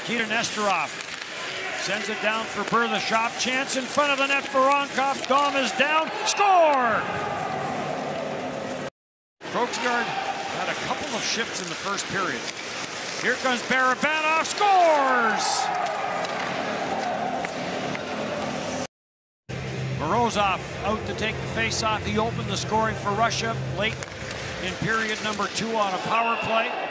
Nikita Nesterov sends it down for Berthashov. Chance in front of the net for Ronkov. Dom is down. Score! Krogstad had a couple of shifts in the first period. Here comes Barabanov. Scores! Morozov out to take the face-off. He opened the scoring for Russia late in period number 2 on a power play.